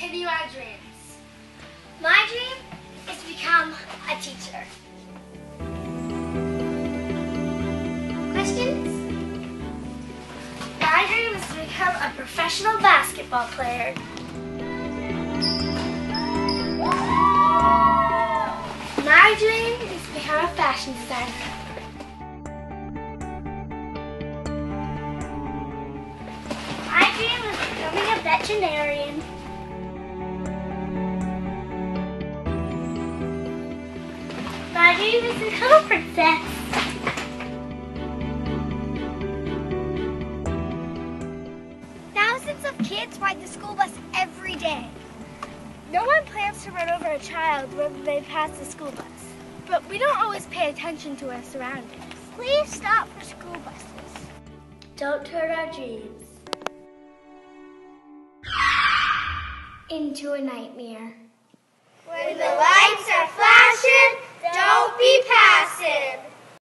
continue our dreams. My dream is to become a teacher. Questions? My dream is to become a professional basketball player. My dream is to become a fashion designer. My dream is becoming a veterinarian. My dream is to become a princess. Thousands of kids ride the school bus every day. No one plans to run over a child when they pass the school bus. But we don't always pay attention to our surroundings. Please stop for school buses. Don't turn our dreams into a nightmare. When the lights are